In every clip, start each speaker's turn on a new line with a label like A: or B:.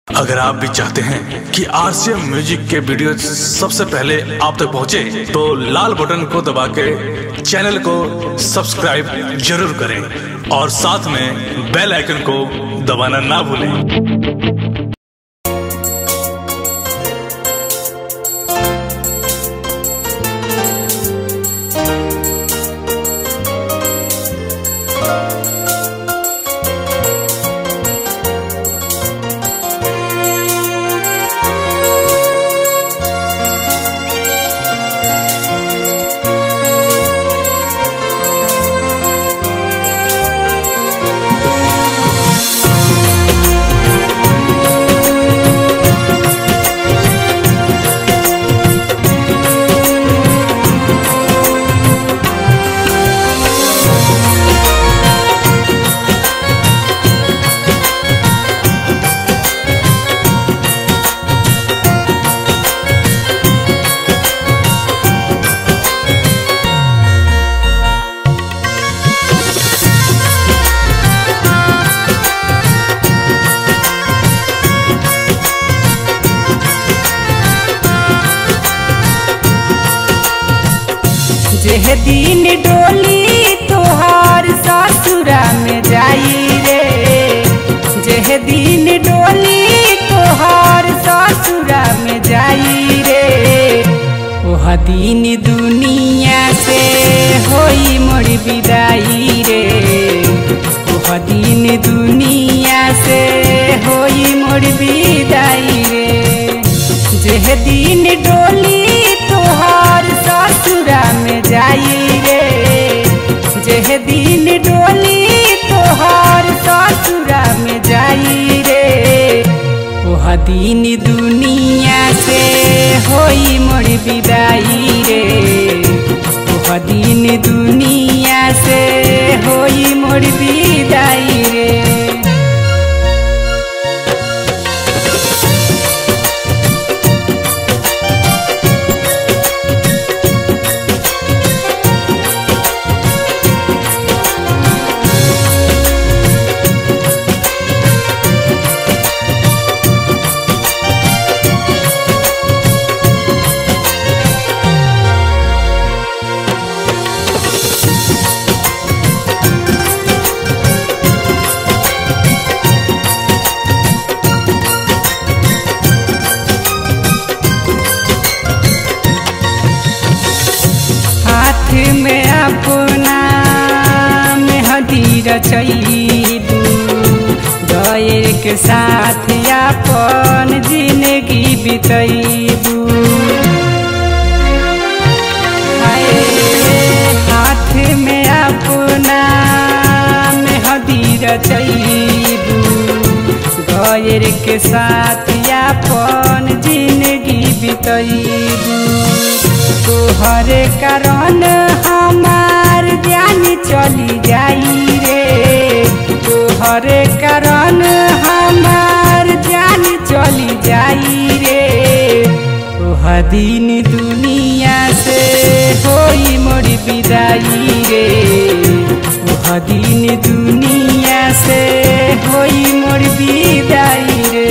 A: अगर आप भी चाहते हैं कि आरसीएम म्यूजिक के वीडियो सबसे पहले आप तक पहुंचे, तो लाल बटन को दबा के चैनल को सब्सक्राइब जरूर करें और साथ में बेल आइकन को दबाना ना भूलें।
B: जेह दिन डोली तोहार ससुरा में जाई रे, जेह दिन डोली तोहार ससुरा में जाई रे, ओह दिन दुनिया से होई मोर विदाई रे, ओह दिन दुनिया से होई मोर विदाई रे। जेह दिन डोली तोहार ससुरा में जाई रे, जेह दिन डोली तोहार ससुरा में जाई रे, ओह दिन दुनिया से होई मोर विदाई रे, ओह दिन दुनिया से होई मोर विदाई रे। में अपना मेहदी रचैबू, गैर के साथ अपन जिंदगी बितैबू, हाथ में अपना मेहदी रचैबू, गैर के साथ अपन जिंदगी बितैबू। तोहरे कारण हमार जान चली जाई रे, तोहरे कारण हमार जान चली जाई रे, ओह दिन दुनिया से होई मोर विदाई रे, ओह दिन दुनिया से होई मोर विदाई रे।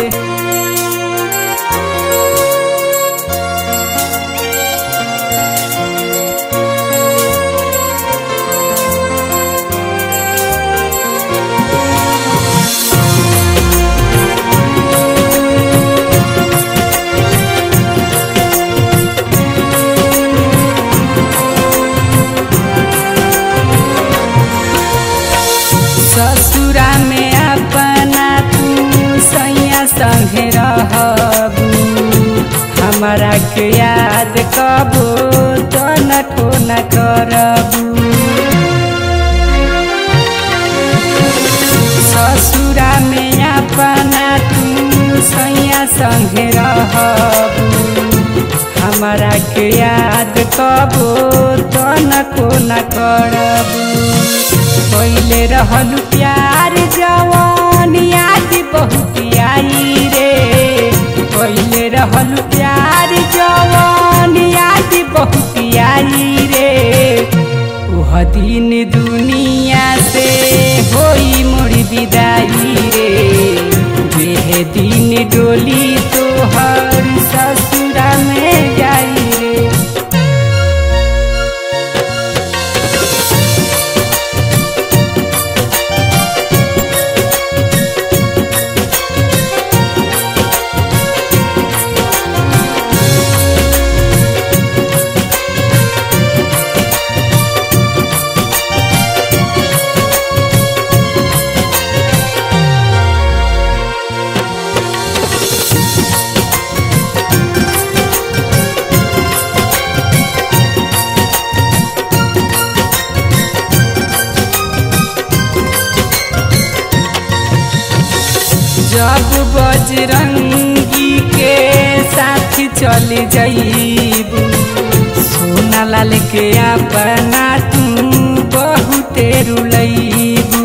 B: ससुरा में अपना तू सैया संगे रहबू, हमारा के याद कबो तो न करबू। ससुरा में अपना तू सैया संगे रहबू, हमारा के याद कबो तो न करबू। पहले रहलू प्यार जवान याद बहुत आई रे, पहले रहलू प्यार जवान याद बहुत आई रे, ओह दिन दुनिया से होई मोर विदाई रे, दिन दिन डोली तोहर ससुरा में जाई रे। जब बजरंगी के साथ चल जाइबू सोना लाल के अपना तू बहुते रुलैबू।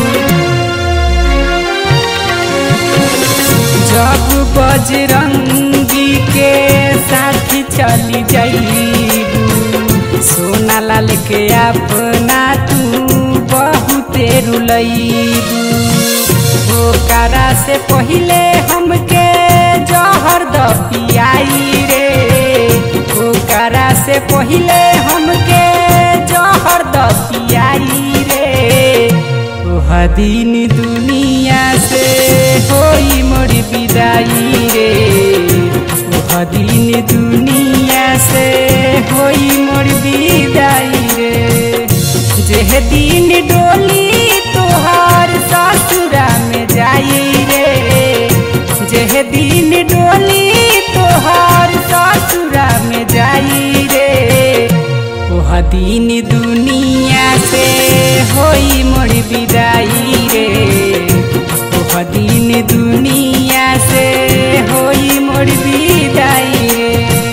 B: जब बजरंगी के साथ चल जाइबू सोना लाल के अपना तू बहुते रुलैबू। ओकरा से पहिले हमके जहर द पियाई रे। ओकरा से पहिले हमके जहर द पियाई रे। ओह दिन दुनिया से होई मोर विदाई रे। ओह दिन दुनिया से होई मोर विदाई रे। जेह दिन डोली तोहर ससुरा में जाई रे। जेह दिन डोली तोहर ससुरा में जाई रे। ओह दिन दुनिया से होई मोर विदाई रे। ओह दिन दुनिया से होई मोर विदाई रे।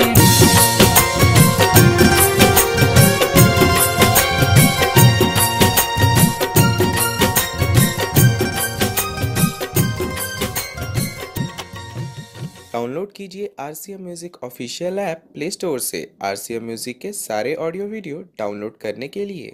C: डाउनलोड कीजिए RCM music official app play store से। RCM म्यूजिक के सारे ऑडियो वीडियो डाउनलोड करने के लिए